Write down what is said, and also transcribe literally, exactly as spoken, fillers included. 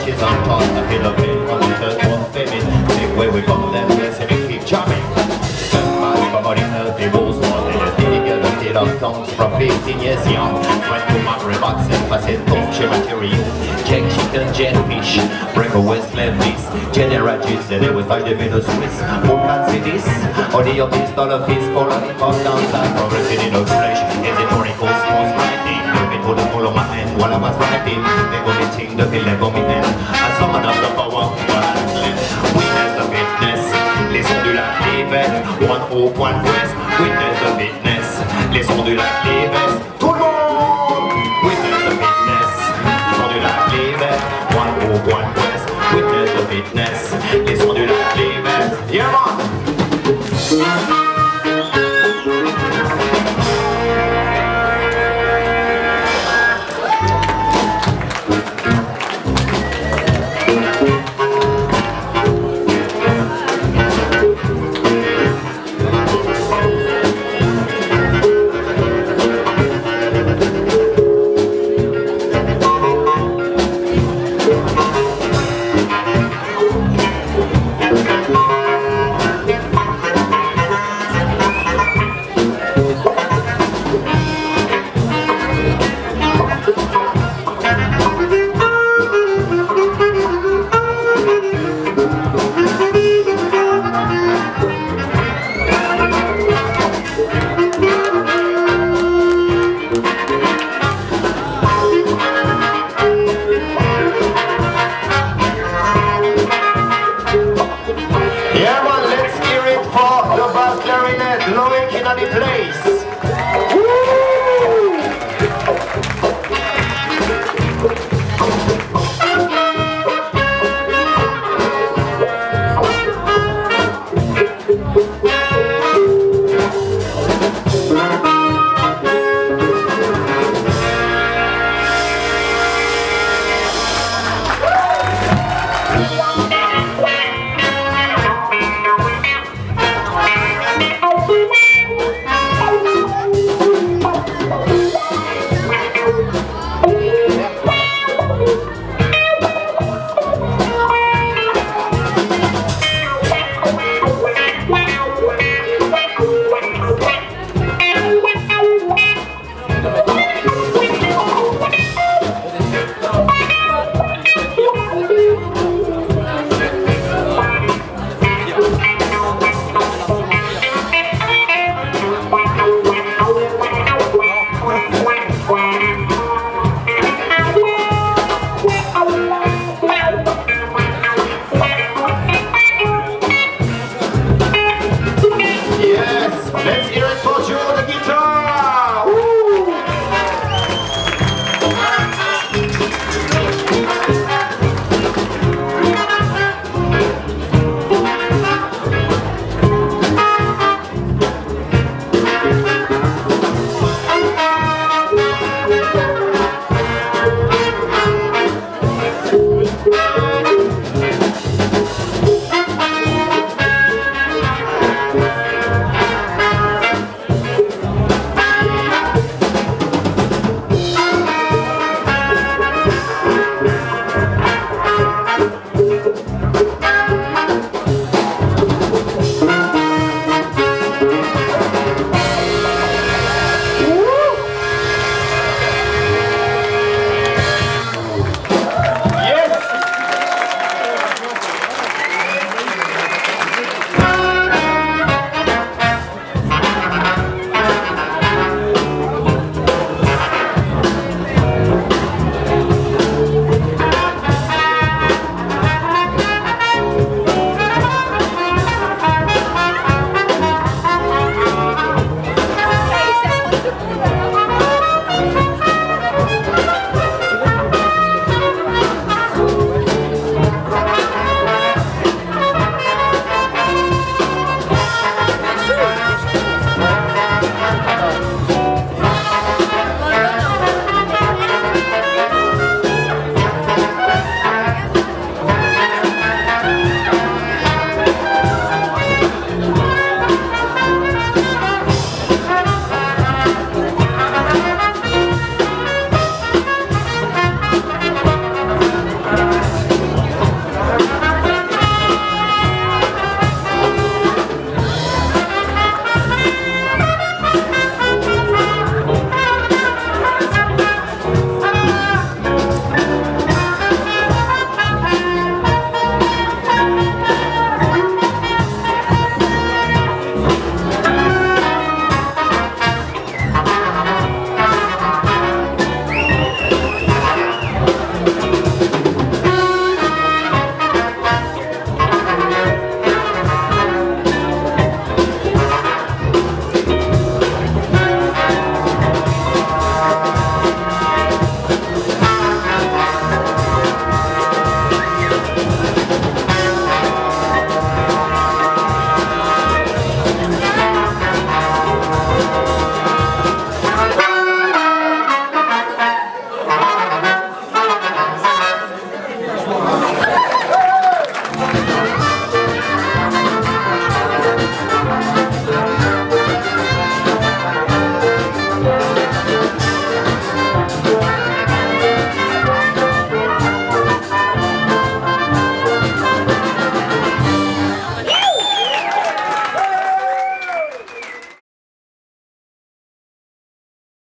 she's on top, I feel a bit on the third one, baby. Big way we come them, yes, and we keep charming. Spend my body thirty rules, one in a day, get a state of tongues from fifteen years young. Went to my rebox and pass it home, she material. Jack chicken, jellyfish, break away levis, General G's, and it was like the middle Swiss. Who can see this? Or the obvious dollar fees for a hip hop downside, progressing in no flesh, is it orical, small writing, looking to the full of my hand while I was writing. They go the ting, the pill, they go me then. I summon up the power, one left. Witness the witness, les ondes du lac, les veines, one hope, one quest. Witness the witness, les ondes du lac, les